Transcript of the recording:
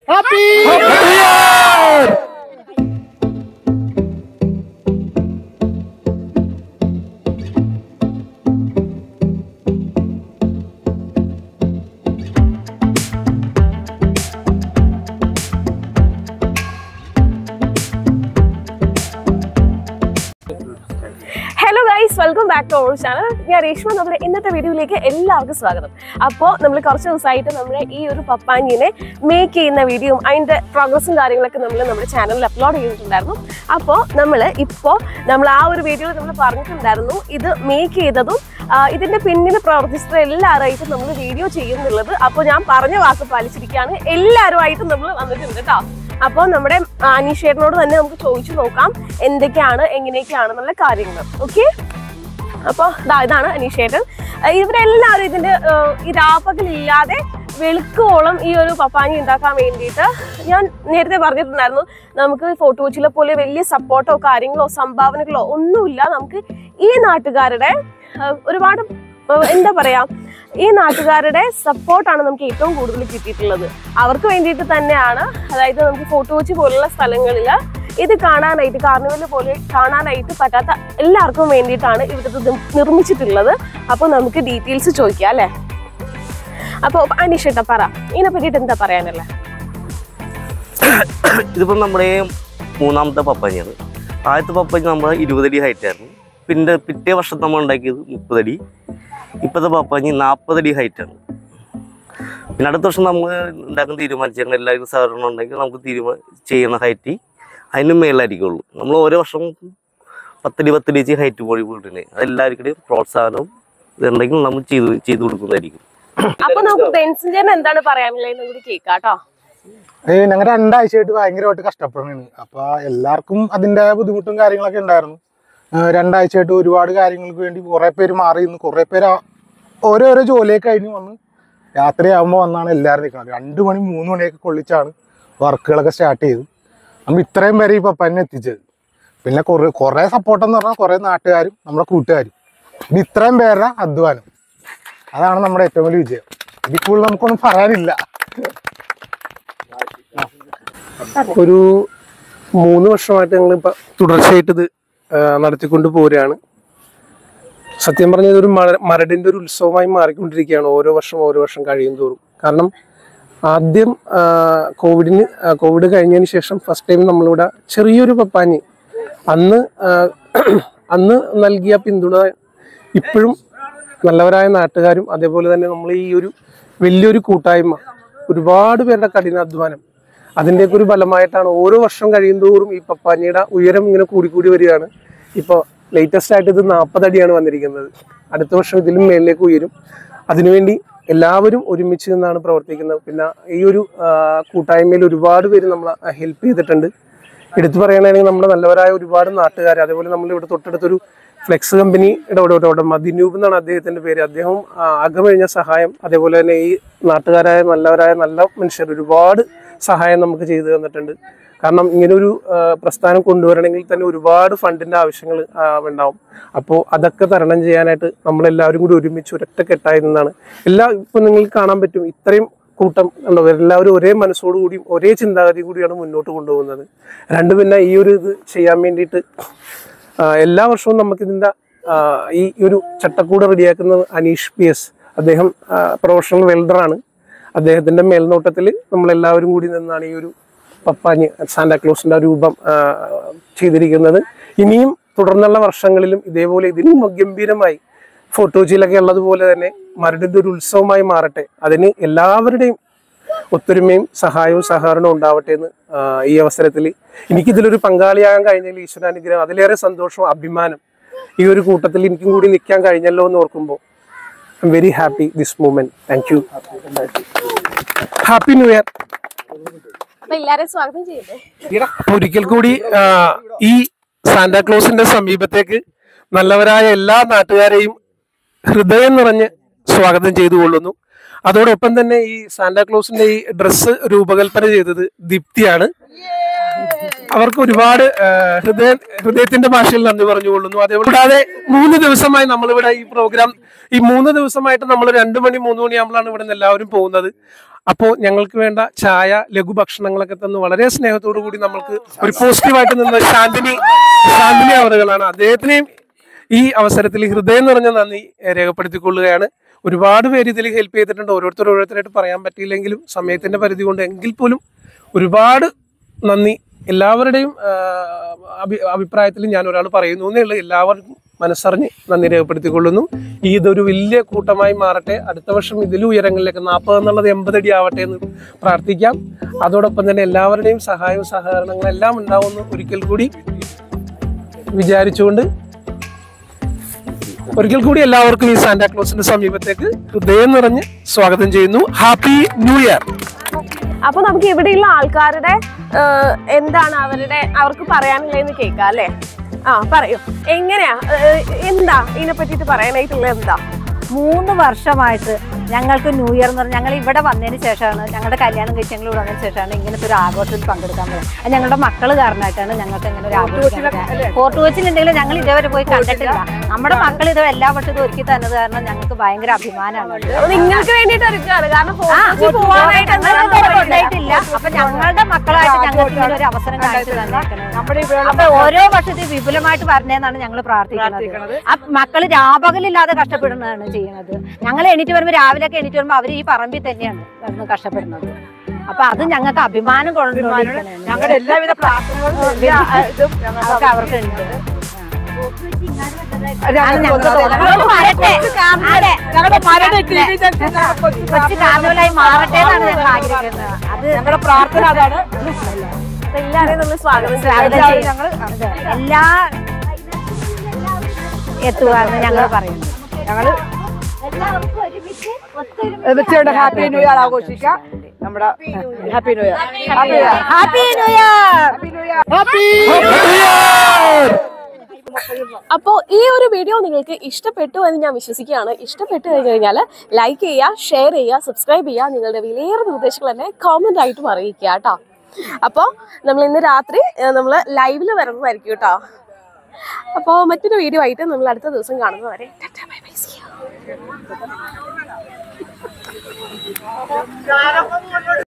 Happy New Year! Hello guys, welcome back to our channel. ഞാൻ രേഷ്മ. നമ്മുടെ ഇന്നത്തെ വീഡിയോയിലേക്ക് എല്ലാവർക്കും സ്വാഗതം. അപ്പോൾ നമ്മൾ കുറച്ച് ദിവസമായിട്ട് നമ്മുടെ ഈ ഒരു പപ്പാഞ്ഞിനെ മേക്ക് ചെയ്യുന്ന വീഡിയോ അതിൻ്റെ പ്രോഗ്രസും കാര്യങ്ങളൊക്കെ നമ്മുടെ ചാനലിൽ അപ്ലോഡ് ചെയ്തിട്ടുണ്ടായിരുന്നു. അപ്പോൾ നമ്മൾ ആ ഒരു വീഡിയോയിൽ നമ്മൾ പറഞ്ഞിട്ടുണ്ടായിരുന്നു ഇത് മേക്ക് ചെയ്തതും ഇതിൻ്റെ പിന്നിൽ പ്രവർത്തിച്ചിട്ട് എല്ലാവരുമായിട്ടും നമ്മൾ വീഡിയോ ചെയ്യുന്നുള്ളത്. അപ്പോൾ ഞാൻ പറഞ്ഞ വാക്ക് പാലിച്ചിരിക്കുകയാണ്. എല്ലാവരുമായിട്ടും നമ്മൾ വന്നിട്ടുണ്ട് കേട്ടോ. അപ്പോൾ നമ്മുടെ അനീഷേട്ടനോട് തന്നെ നമുക്ക് ചോദിച്ചു നോക്കാം എന്തൊക്കെയാണ് എങ്ങനെയൊക്കെയാണെന്നുള്ള കാര്യങ്ങൾ. ഓക്കെ, അപ്പോൾ ഇതാണ് അനീഷേട്ടൻ. ഇവരെല്ലാവരും ഇതിൻ്റെ ഈ രാപ്പകലില്ലാതെ വെളുക്കോളം ഈ ഒരു പപ്പാഞ്ഞി ഉണ്ടാക്കാൻ വേണ്ടിയിട്ട് ഞാൻ നേരത്തെ പറഞ്ഞിട്ടുണ്ടായിരുന്നു. നമുക്ക് ഫോട്ടോ കൊച്ചിയിലെ പോലെ വലിയ സപ്പോർട്ടോ കാര്യങ്ങളോ സംഭാവനകളോ ഒന്നുമില്ല. നമുക്ക് ഈ നാട്ടുകാരുടെ ഒരുപാട് എന്താ പറയാ, ഈ നാട്ടുകാരുടെ സപ്പോർട്ടാണ് നമുക്ക് ഏറ്റവും കൂടുതൽ കിട്ടിയിട്ടുള്ളത്. അവർക്ക് വേണ്ടിയിട്ട് തന്നെയാണ്, അതായത് നമുക്ക് ഫോട്ടോ കൊച്ചി പോലുള്ള സ്ഥലങ്ങളിൽ ഇത് കാണാനായിട്ട്, കാർണിവൽ പോലെ കാണാനായിട്ട് പറ്റാത്ത എല്ലാവർക്കും വേണ്ടിയിട്ടാണ് ഇവിടുത്തെ നിർമ്മിച്ചിട്ടുള്ളത്. അപ്പോൾ നമുക്ക് ഡീറ്റെയിൽസ് ചോദിക്കാം അല്ലേ. അപ്പോൾ അനീഷേട്ടാ പറ, ഇതിനെ പറ്റിയിട്ട് എന്താ പറയാനല്ലേ? ഇതിപ്പോൾ നമ്മുടെ മൂന്നാമത്തെ പപ്പാഞ്ഞിയാണ്. ആദ്യത്തെ പപ്പാഞ്ഞി നമ്മൾ 20 അടി ഹൈറ്റ് ആയിരുന്നു. പിന്നെ പിറ്റേ വർഷം നമ്മൾ ഉണ്ടാക്കിയത് 30 അടി. ഇപ്പോഴത്തെ പപ്പാഞ്ഞി 40 അടി ഹൈറ്റാണ്. പിന്നെ അടുത്ത വർഷം നമ്മൾ ഉണ്ടാക്കുന്ന തീരുമാനിച്ചാൽ എല്ലാവർക്കും സഹകരണം ഉണ്ടെങ്കിൽ നമുക്ക് ചെയ്യുന്ന ഹൈറ്റ് അതിന് മേലായിരിക്കുള്ളൂ. നമ്മൾ ഓരോ വർഷം 10 അടി വെച്ച് ഹൈറ്റ് പോയി പോയിട്ടുണ്ട്. അതെല്ലാവർക്കും പ്രോത്സാഹനവും ഇതുണ്ടെങ്കിൽ നമ്മൾ ചെയ്തു കൊടുക്കുന്നതായിരിക്കും. അപ്പൊ നമുക്ക് ബെൻസിന്റെ എന്താണ് പറയാനുള്ളത് കൂടി കേൾക്കാട്ടോ. ഞങ്ങൾ 2 ആഴ്ചയായിട്ട് ഭയങ്കരമായിട്ട് കഷ്ടപ്പെടുന്നു. അപ്പൊ എല്ലാവർക്കും അതിന്റെ ബുദ്ധിമുട്ടും കാര്യങ്ങളൊക്കെ ഉണ്ടായിരുന്നു. 2 ആഴ്ചയായിട്ട് ഒരുപാട് കാര്യങ്ങൾക്ക് വേണ്ടി കുറെ പേര് മാറി നിന്ന്, കുറെ പേര് ഓരോരോ ജോലിയൊക്കെ കഴിഞ്ഞ് വന്ന് രാത്രിയാകുമ്പോൾ വന്നാണ് എല്ലാവരും നിൽക്കുന്നത്. 2 മണി 3 മണിയൊക്കെ കൊള്ളിച്ചാണ് വർക്കുകളൊക്കെ സ്റ്റാർട്ട് ചെയ്ത് നമ്മൾ ഇത്രയും പേരെ ഈ പപ്പാനെ എത്തിച്ചത്. പിന്നെ കുറെ സപ്പോർട്ടെന്ന് പറഞ്ഞാൽ കുറെ നാട്ടുകാരും നമ്മുടെ കൂട്ടുകാരും, ഇത് ഇത്രയും പേരുടെ അധ്വാനം, അതാണ് നമ്മുടെ ഏറ്റവും വലിയ വിജയം. ഇതിൽ കൂടുതൽ നമുക്കൊന്നും പറയാനില്ല. ഒരു 3 വർഷമായിട്ട് ഞങ്ങളിപ്പോൾ തുടർച്ചയായിട്ട് ഇത് നടത്തിക്കൊണ്ട് പോരുകയാണ്. സത്യം പറഞ്ഞത് ഒരു മരടിൻ്റെ ഒരു ഉത്സവമായി മാറിക്കൊണ്ടിരിക്കുകയാണ് ഓരോ വർഷം കഴിയും തോറും. കാരണം ആദ്യം കോവിഡ് കഴിഞ്ഞതിന് ശേഷം ഫസ്റ്റ് ടൈം നമ്മളിവിടെ ചെറിയൊരു പപ്പാഞ്ഞി അന്ന് നൽകിയ പിന്തുണ ഇപ്പോഴും നല്ലവരായ നാട്ടുകാരും അതേപോലെ തന്നെ നമ്മൾ ഈ ഒരു വലിയൊരു കൂട്ടായ്മ, ഒരുപാട് പേരുടെ കഠിനാധ്വാനം, അതിൻ്റെയൊക്കെ ഒരു ഫലമായിട്ടാണ് ഓരോ വർഷം കഴിയുന്തോറും ഈ പപ്പാഞ്ഞിയുടെ ഉയരം ഇങ്ങനെ കൂടിക്കൂടി വരികയാണ്. ഇപ്പോൾ ലേറ്റസ്റ്റ് ആയിട്ട് ഇത് 40 അടിയാണ് വന്നിരിക്കുന്നത്. അടുത്ത വർഷം ഇതിലും മേലിലേക്ക് ഉയരും. അതിനുവേണ്ടി എല്ലാവരും ഒരുമിച്ച് നിന്നാണ് പ്രവർത്തിക്കുന്നത്. പിന്നെ ഈ ഒരു കൂട്ടായ്മയിൽ ഒരുപാട് പേര് നമ്മളെ ഹെൽപ്പ് ചെയ്തിട്ടുണ്ട്. എടുത്തു പറയുകയാണെങ്കിൽ നമ്മുടെ നല്ലവരായ ഒരുപാട് നാട്ടുകാർ, അതേപോലെ നമ്മളിവിടെ തൊട്ടടുത്തൊരു ഫ്ലെക്സ് കമ്പനിയുടെ ഉടമ ദിനൂപ് എന്നാണ് അദ്ദേഹത്തിൻ്റെ പേര്. അദ്ദേഹം അകമഴിഞ്ഞ സഹായം, അതേപോലെ തന്നെ ഈ നാട്ടുകാരായ നല്ലവരായ നല്ല മനുഷ്യർ ഒരുപാട് സഹായം നമുക്ക് ചെയ്തു തന്നിട്ടുണ്ട്. കാരണം ഇങ്ങനൊരു പ്രസ്ഥാനം കൊണ്ടുവരണമെങ്കിൽ തന്നെ ഒരുപാട് ഫണ്ടിൻ്റെ ആവശ്യങ്ങൾ ഉണ്ടാവും. അപ്പോൾ അതൊക്കെ തരണം ചെയ്യാനായിട്ട് നമ്മളെല്ലാവരും കൂടി ഒരുമിച്ച് ഒരൊറ്റക്കെട്ടായി നിന്നാണ് ഇപ്പം നിങ്ങൾക്ക് കാണാൻ പറ്റും ഇത്രയും കൂട്ടം ഉണ്ടോ, എല്ലാവരും ഒരേ മനസ്സോടുകൂടിയും ഒരേ ചിന്താഗതി കൂടിയാണ് മുന്നോട്ട് കൊണ്ടുപോകുന്നത്. പിന്നെ ഈ ഒരു ഇത് ചെയ്യാൻ വേണ്ടിയിട്ട് എല്ലാ വർഷവും നമുക്കിതിൻ്റെ ഈ ഒരു ചട്ടക്കൂട് റെഡിയാക്കുന്നത് അനീഷ് PS. അദ്ദേഹം പ്രൊഫഷണൽ വെൽഡറാണ്. അദ്ദേഹത്തിൻ്റെ മേൽനോട്ടത്തിൽ നമ്മളെല്ലാവരും കൂടി നിന്നാണ് ഈ ഒരു പപ്പാഞ്ഞി സാന്റാക്ലോസിൻ്റെ രൂപം ചെയ്തിരിക്കുന്നത്. ഇനിയും തുടർന്നുള്ള വർഷങ്ങളിലും ഇതേപോലെ ഇതിനും ഗംഭീരമായി ഫോട്ടോജിയിലൊക്കെ ഉള്ളതുപോലെ തന്നെ മരടിൻ്റെ ഒരു ഉത്സവമായി മാറട്ടെ. അതിന് എല്ലാവരുടെയും ഒത്തൊരുമയും സഹായവും സഹകരണവും ഉണ്ടാവട്ടെ എന്ന് ഈ അവസരത്തിൽ എനിക്കിതിലൊരു പങ്കാളിയാകാൻ കഴിഞ്ഞതിൽ ഈശ്വരാനുഗ്രഹം, അതിലേറെ സന്തോഷവും അഭിമാനം. ഈ ഒരു കൂട്ടത്തിൽ എനിക്കും കൂടി നിൽക്കാൻ കഴിഞ്ഞല്ലോ എന്ന് ഓർക്കുമ്പോൾ I am very happy this moment. Thank you. Happy new year. ഒരിക്കൽ കൂടി ഈ സാന്റാക്ലോസിന്റെ സമീപത്തേക്ക് നല്ലവരായ എല്ലാ നാട്ടുകാരെയും ഹൃദയം നിറഞ്ഞ് സ്വാഗതം ചെയ്തു കൊള്ളുന്നു. അതോടൊപ്പം തന്നെ ഈ സാന്റാക്ലോസിന്റെ ഈ ഡ്രസ്സ് രൂപകൽപ്പന ചെയ്തത് ദീപ്തിയാണ്. അവർക്ക് ഒരുപാട് ഹൃദയത്തിന്റെ ഭാഷയിൽ നന്ദി പറഞ്ഞുകൊള്ളുന്നു. അതേകൂടാതെ 3 ദിവസമായി നമ്മളിവിടെ ഈ പ്രോഗ്രാം, ഈ 3 ദിവസമായിട്ട് നമ്മൾ 2 മണി 3 മണിയാകുമ്പോഴാണ് ഇവിടെ നിന്ന് എല്ലാവരും പോകുന്നത്. അപ്പോൾ ഞങ്ങൾക്ക് വേണ്ട ചായ ലഘുഭക്ഷണങ്ങളൊക്കെ തന്ന് വളരെ സ്നേഹത്തോടു കൂടി നമ്മൾക്ക് ഒരു പോസിറ്റീവായിട്ട് നിന്ന ശാന്തിനി അവറുകളാണ്. അദ്ദേഹത്തിനെയും ഈ അവസരത്തിൽ ഹൃദയം നിറഞ്ഞ നന്ദി രേഖപ്പെടുത്തിക്കൊള്ളുകയാണ്. ഒരുപാട് പേര് ഇതിൽ ഹെൽപ്പ് ചെയ്തിട്ടുണ്ട്. ഓരോരുത്തരായിട്ട് പറയാൻ പറ്റിയില്ലെങ്കിലും സമയത്തിന്റെ പരിധി കൊണ്ട് എങ്കിൽ പോലും ഒരുപാട് നന്ദി. എല്ലാവരുടെയും അഭിപ്രായത്തിൽ ഞാൻ ഒരാൾ പറയുന്നു എന്നേ ഉള്ളൂ. എല്ലാവർക്കും മനസ്സറിഞ്ഞ് നന്ദി രേഖപ്പെടുത്തിക്കൊള്ളുന്നു. ഇതൊരു വലിയ കൂട്ടമായി മാറട്ടെ. അടുത്ത വർഷം ഇതിലും ഉയരങ്ങളിലേക്ക് 40 എന്നുള്ളത് 80 അടി ആവട്ടെ എന്ന് പ്രാർത്ഥിക്കാം. അതോടൊപ്പം തന്നെ എല്ലാവരുടെയും സഹായവും സഹകരണങ്ങളും എല്ലാം ഉണ്ടാവുമെന്ന് ഒരിക്കൽ കൂടി വിചാരിച്ചുകൊണ്ട് ഒരിക്കൽ കൂടി എല്ലാവർക്കും ഈ സാന്റാക്ലോസിന്റെ സമീപത്തേക്ക് ഹൃദയം നിറഞ്ഞ് സ്വാഗതം ചെയ്യുന്നു. Happy new year. അപ്പൊ നമുക്ക് ഇവിടെയുള്ള ആൾക്കാരുടെ എന്താണ് അവർക്ക് പറയാനുള്ളതെന്ന് കേൾക്കാം അല്ലേ? പറയൂ, എങ്ങനെയാ, എന്താ ഇതിനെ പറ്റിട്ട് പറയാനായിട്ടുള്ളത്? എന്താ 3 വർഷമായിട്ട് ഞങ്ങൾക്ക് ന്യൂ ഇയർ എന്ന് പറഞ്ഞാൽ ഞങ്ങൾ ഇവിടെ വന്നതിന് ശേഷമാണ്, ഞങ്ങളുടെ കല്യാണം കഴിച്ച് ഞങ്ങൾ ഇവിടെ വന്നതിന് ശേഷമാണ് ഇങ്ങനത്തെ ഒരു ആഘോഷത്തിൽ പങ്കെടുക്കാൻ പറ്റുന്നത്. അത് ഞങ്ങളുടെ മക്കൾ കാരണമായിട്ടാണ് ഞങ്ങൾക്ക് ഇങ്ങനെ ഒരു ആഘോഷം. ഫോർട്ട് കൊച്ചിയിലുണ്ടെങ്കിൽ ഞങ്ങൾ ഇതേവരെ പോയി കണ്ടിട്ടില്ല. നമ്മുടെ മക്കൾ ഇത് എല്ലാ വർഷവും ഒരുക്കി തന്നത് കാരണം ഞങ്ങൾക്ക് ഭയങ്കര അഭിമാനമാണ്. നിങ്ങൾക്ക് വേണ്ടിയിട്ട് ഒരുക്കുകയാണ്, കാരണം കൊണ്ടായിട്ടില്ല. അപ്പൊ ഞങ്ങളുടെ മക്കളായിട്ട് ഞങ്ങൾക്ക് ഇങ്ങനെ ഒരു അവസരം കാണിച്ചു തന്നേക്കുന്നത്. അപ്പൊ ഓരോ വർഷത്തിൽ വിപുലമായിട്ട് വരണേന്നാണ് ഞങ്ങൾ പ്രാർത്ഥിക്കുന്നത്. ആ മക്കൾ രാപകലില്ലാതെ കഷ്ടപ്പെടുന്നതാണ് ചെയ്യുന്നത്. ഞങ്ങൾ എണീറ്റ് വരുമ്പോൾ രാവിലെയൊക്കെ എണീറ്റ് വരുമ്പോൾ അവർ ഈ പറമ്പിൽ തന്നെയാണ് കിടന്ന് കഷ്ടപ്പെടുന്നത്. അപ്പൊ അത് ഞങ്ങൾക്ക് അഭിമാനം കൊണ്ടുവരുന്നതാണ്. ഞങ്ങളുടെ എല്ലാവിധ പ്രാർത്ഥനകളും അവർക്ക് ഉണ്ട്. കൊച്ചു കാർണിവലായി മാറട്ടെ എന്നാണ് ഞങ്ങൾ ആഗ്രഹിക്കുന്നത്. അത് ഞങ്ങളുടെ പ്രാർത്ഥന അതാണ്. എല്ലാവരെയും നമ്മൾ സ്വാഗതം ഞങ്ങൾ എല്ലാ എത്തുക എന്ന് ഞങ്ങൾ പറയുന്നു. ഞങ്ങള് ഹാപ്പി ന്യൂ ഇയർ ആഘോഷിക്കാം. നമ്മുടെ happy new year, happy new year, happy new year. അപ്പോൾ ഈ ഒരു വീഡിയോ നിങ്ങൾക്ക് ഇഷ്ടപ്പെട്ടു എന്ന് ഞാൻ വിശ്വസിക്കുകയാണ്. ഇഷ്ടപ്പെട്ടു കഴിഞ്ഞു കഴിഞ്ഞാൽ ലൈക്ക് ചെയ്യുക, ഷെയർ ചെയ്യുക, സബ്സ്ക്രൈബ് ചെയ്യുക. നിങ്ങളുടെ വിലയേറെ നിർദ്ദേശങ്ങൾ തന്നെ കോമന്റ് ആയിട്ടും അറിയിക്കുക കേട്ടോ. അപ്പോൾ നമ്മൾ ഇന്ന് രാത്രി നമ്മൾ ലൈവിൽ വരുന്നതായിരിക്കും കേട്ടോ. അപ്പോൾ മറ്റൊരു വീഡിയോ ആയിട്ട് നമ്മൾ അടുത്ത ദിവസം കാണുന്നവരെ tata bye bye, see U.